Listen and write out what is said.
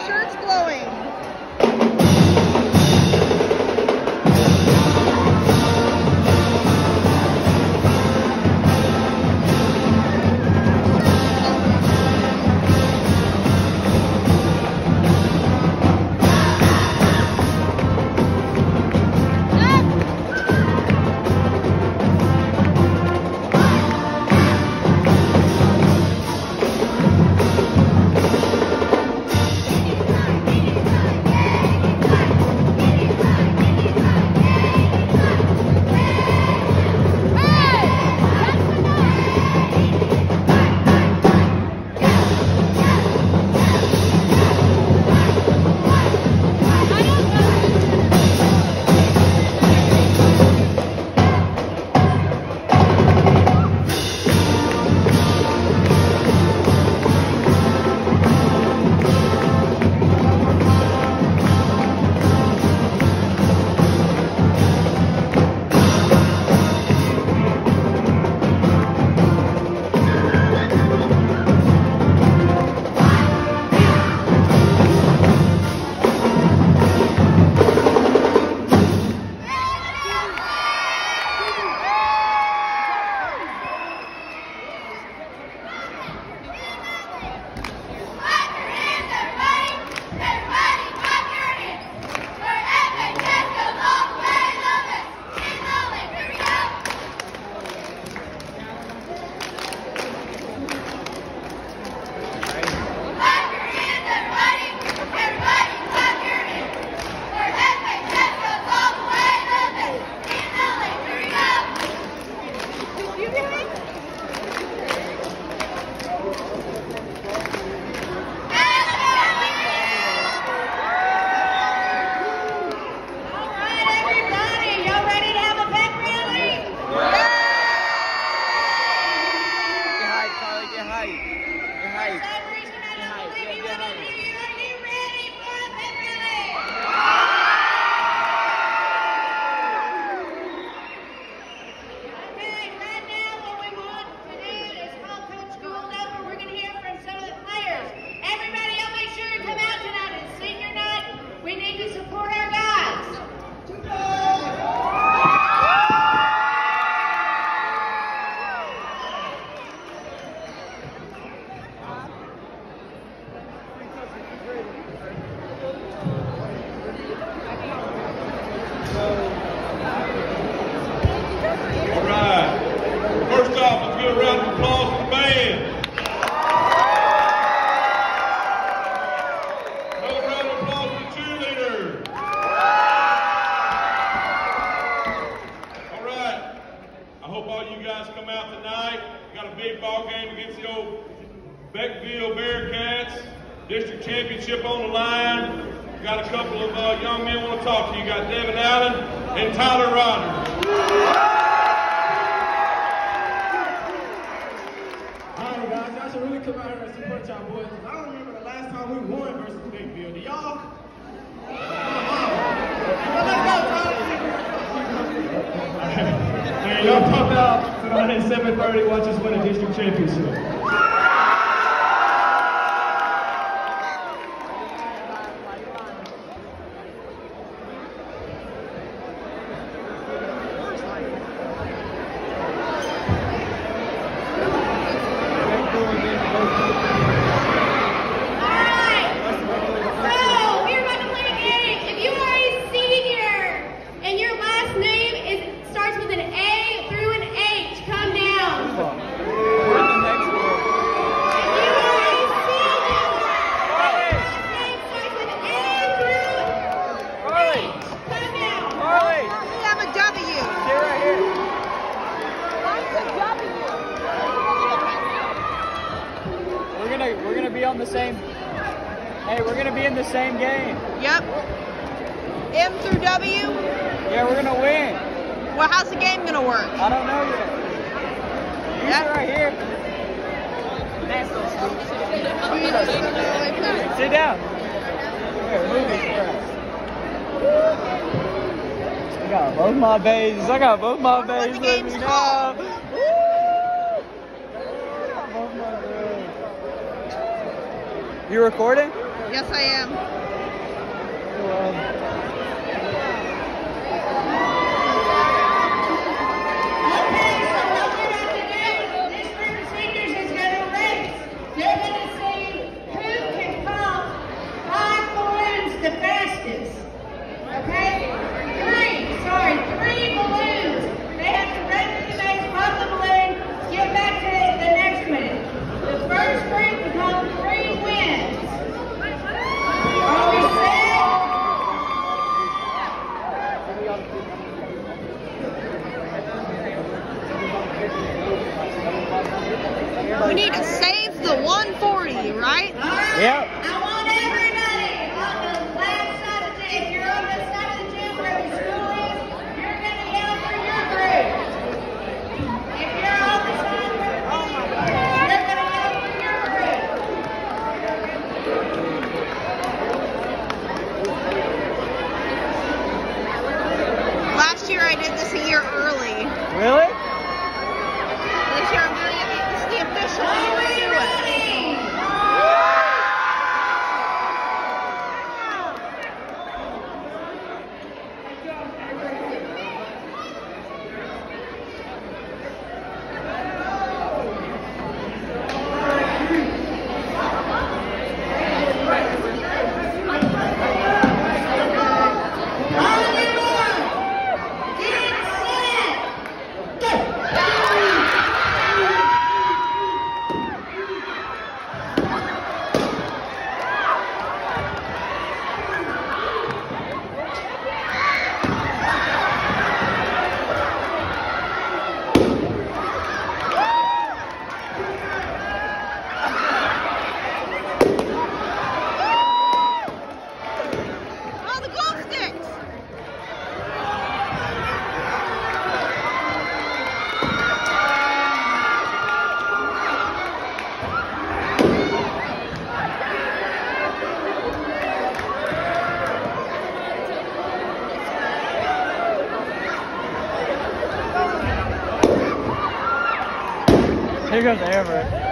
shirts glowing. Beckville Bearcats, district championship on the line. Got a couple of young men want to talk to you. Got Devin Allen and Tyler Rodgers. All right, guys, y'all should really come out here and support y'all boys. I don't remember the last time we won versus Beckville. Do y'all? Hey, y'all pop out tonight at 7:30. Watch us win a district championship. We're gonna be on the same. Hey, we're gonna be in the same game. Yep. M through W. Yeah, we're gonna win. Well, how's the game gonna work? I don't know yet. You sit right here. Sit down. Here, move this crap. I got both my bases. I got both my bases. Let me know. You recording? Yes, I am. The fastest. Okay? Three balloons. They have to run through the base, pop the balloon, get back to the next one. The first group becomes 3 wins. Are we set? We need to save the 140, right? All right. Yep. I want everybody on the left side of the gym. If you're on the side of the gym where the school is, you're going to yell for your group. If you're on the side where the school is, you're going to yell for your group. Last year I did this a year early. Really? This year I'm doing it. This is the official year to do it. Oh, the glow sticks! Here goes Amber.